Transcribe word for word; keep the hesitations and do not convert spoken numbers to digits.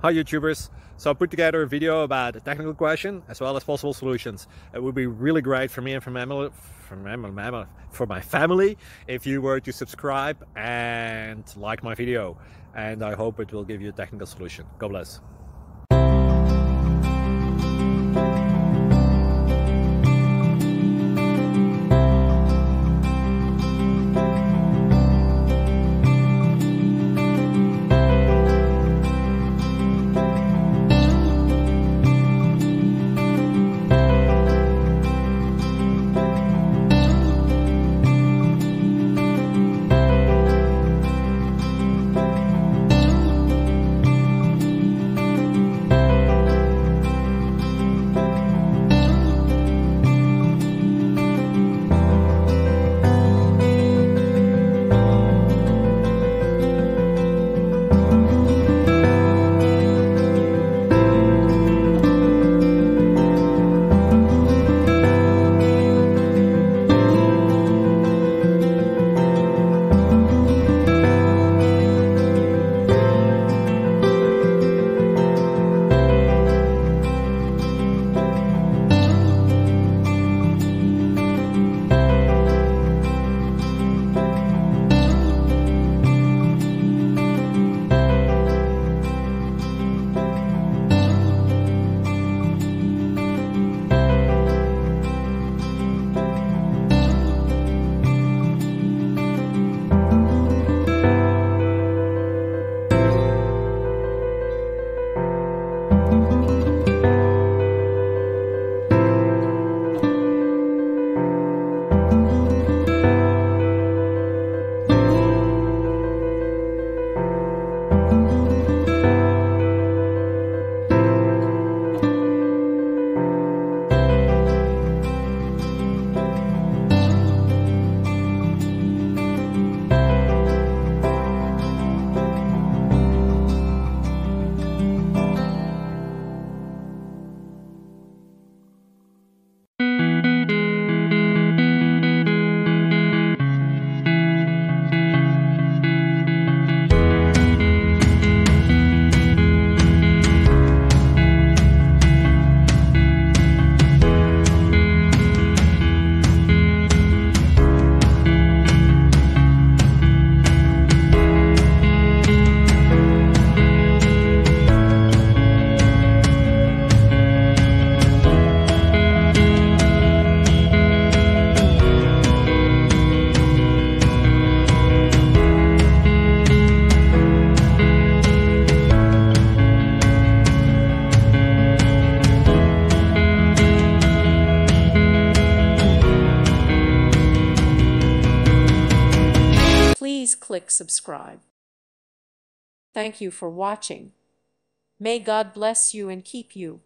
Hi YouTubers! So I put together a video about a technical question as well as possible solutions. It would be really great for me and for, mammal, for, mammal, for my family if you were to subscribe and like my video. And I hope it will give you a technical solution. God bless. Please click subscribe. Thank you for watching. May God bless you and keep you.